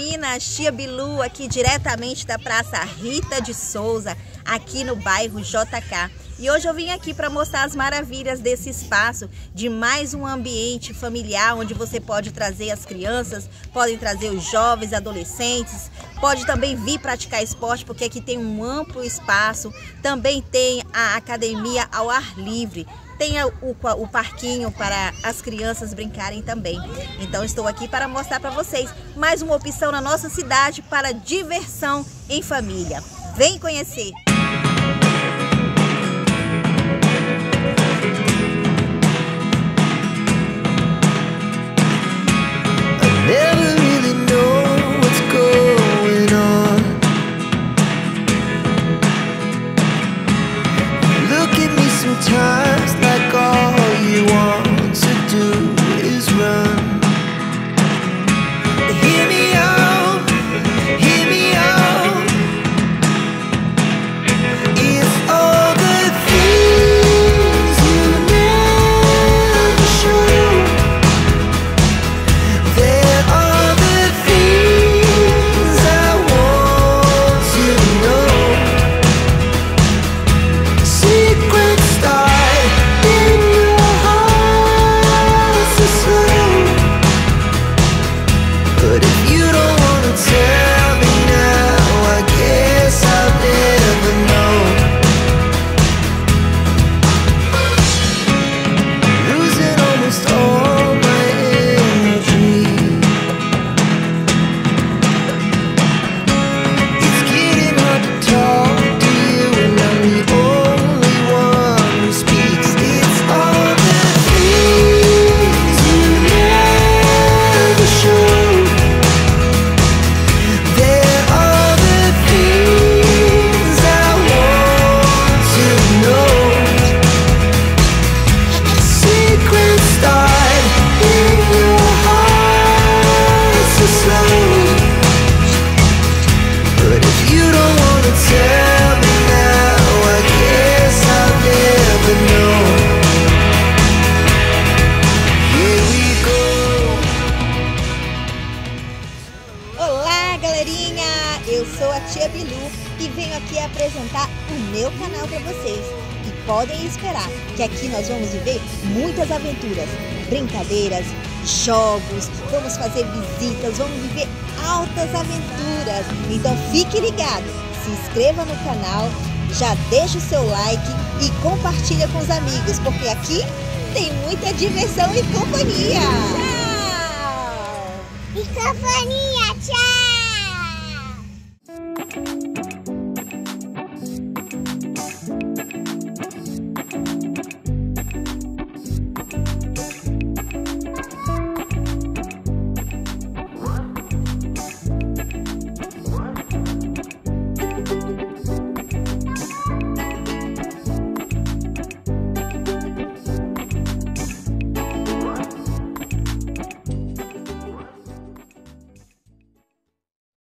meninas, Tia Bilu aqui diretamente da Praça Rita de Souza, aqui no bairro JK. E hoje eu vim aqui para mostrar as maravilhas desse espaço, de mais um ambiente familiar, onde você pode trazer as crianças, podem trazer os jovens, adolescentes, pode também vir praticar esporte, porque aqui tem um amplo espaço, também tem a academia ao ar livre. Tem o parquinho para as crianças brincarem também. Então estou aqui para mostrar para vocês mais uma opção na nossa cidade para diversão em família. Vem conhecer! Sometimes like all you want to do is run. Hear me out, hear me out. If all the things you never show, there are the things I want you to know. Secrets eu sou a Tia Bilu e venho aqui apresentar o meu canal para vocês. E podem esperar que aqui nós vamos viver muitas aventuras, brincadeiras, jogos, vamos fazer visitas, vamos viver altas aventuras. Então fique ligado, se inscreva no canal, já deixa o seu like e compartilha com os amigos, porque aqui tem muita diversão e companhia. Tchau! E companhia, tchau!